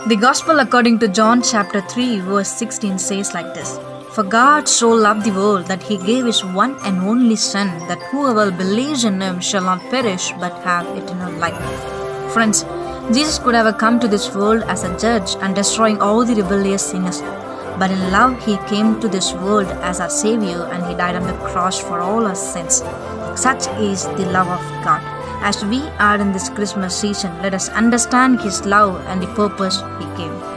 The Gospel according to John chapter 3 verse 16 says like this. For God so loved the world that he gave his one and only Son, that whoever believes in him shall not perish but have eternal life. Friends, Jesus could have come to this world as a judge and destroying all the rebellious sinners. But in love he came to this world as our Savior, and he died on the cross for all our sins. Such is the love of God. As we are in this Christmas season, let us understand his love and the purpose he gave.